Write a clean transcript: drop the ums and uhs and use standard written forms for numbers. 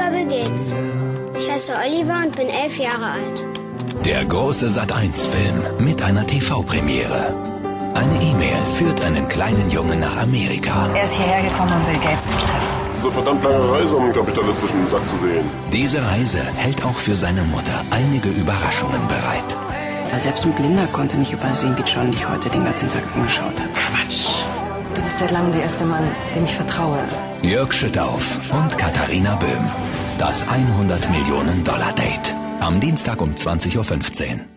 Lieber Bill Gates, ich heiße Oliver und bin 11 Jahre alt. Der große Sat.1-Film mit einer TV-Premiere. Eine E-Mail führt einen kleinen Jungen nach Amerika. Er ist hierher gekommen, um Bill Gates zu treffen. So verdammt lange Reise, um einen kapitalistischen Sack zu sehen. Diese Reise hält auch für seine Mutter einige Überraschungen bereit. Ja, selbst ein Blinder konnte nicht übersehen, wie John dich heute den ganzen Tag angeschaut hat. Quatsch! Du bist seit langem der erste Mann, dem ich vertraue. Jörg Schüttauf und Katharina Böhm. Das $100 Millionen-Date. Am Dienstag um 20:15 Uhr.